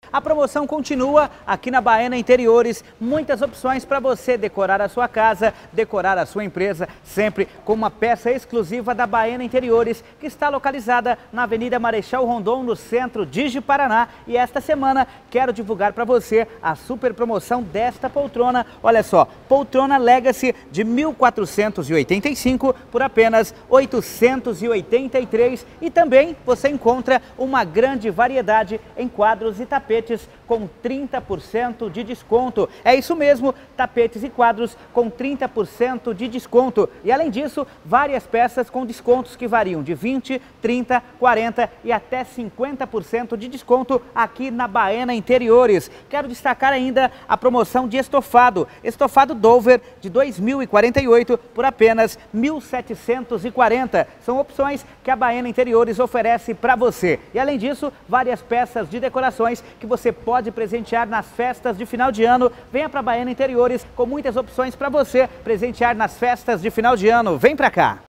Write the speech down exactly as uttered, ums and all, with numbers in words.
A promoção continua aqui na Baena Interiores, muitas opções para você decorar a sua casa, decorar a sua empresa, sempre com uma peça exclusiva da Baena Interiores, que está localizada na Avenida Marechal Rondon, no centro de Ji-Paraná. E esta semana quero divulgar para você a super promoção desta poltrona. Olha só, poltrona Legacy de mil quatrocentos e oitenta e cinco por apenas oitocentos e oitenta e três, e também você encontra uma grande variedade em quadros e tapetes com trinta por cento de desconto. É isso mesmo, tapetes e quadros com trinta por cento de desconto. E além disso, várias peças com descontos que variam de vinte, trinta, quarenta e até cinquenta por cento de desconto aqui na Baena Interiores. Quero destacar ainda a promoção de estofado. Estofado Dover de dois mil e quarenta e oito por apenas mil setecentos e quarenta. São opções que a Baena Interiores oferece para você. E além disso, várias peças de decorações que você pode presentear nas festas de final de ano. Venha para a Baena Interiores com muitas opções para você presentear nas festas de final de ano. Vem para cá!